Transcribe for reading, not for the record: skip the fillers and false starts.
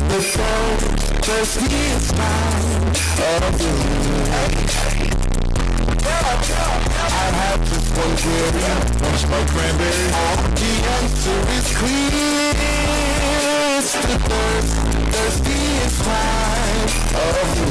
The thirsty time of the year. I have just one query. Wanna smoke cranberry? The answer is clear. It's the thirstiest time of the